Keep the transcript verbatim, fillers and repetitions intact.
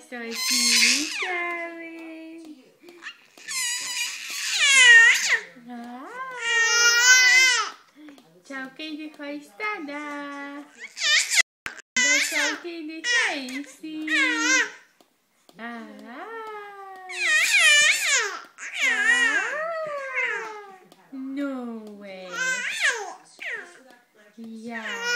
estoy Charlie. Ah. Chào Kinh thì khói stada. Chào Kinh thì khói si. Ah. No way. Yeah.